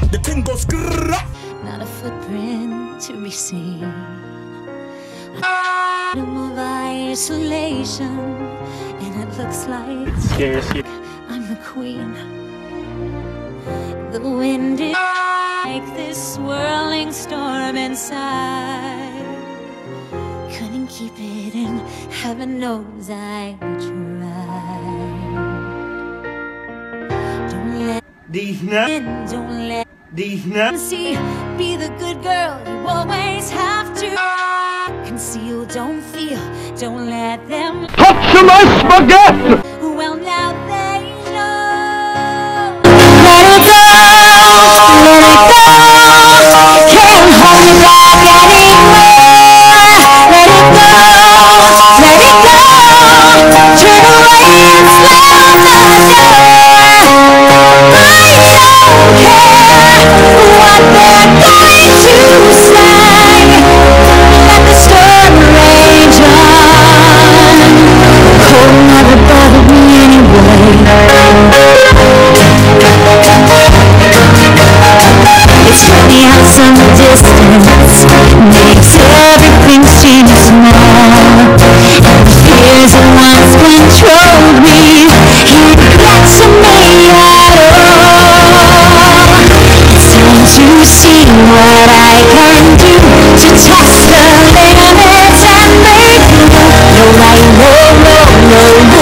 The ting goes skrra. Not a footprint to be seen. A room of isolation, and it looks like I'm the queen. The wind is like this swirling storm inside. Couldn't keep it in, heaven knows I tried. Don't let DEEZ nuts. don't let DEEZ nuts. see, be the good girl you always have to. Conceal, don't feel, don't let them Touch my spaghetti. well now they know. Let it go, can't hold me back anymore. Let it go, turn away and slam the door. I don't care what they're going to say. Let the storm rage on. Cold never bothered me anyway. It's funny how some distance makes everything seem small. And the fears that once controlled me can't get to me at all. It's time to see what I can do to test the limits and make no right, no, no, no, no.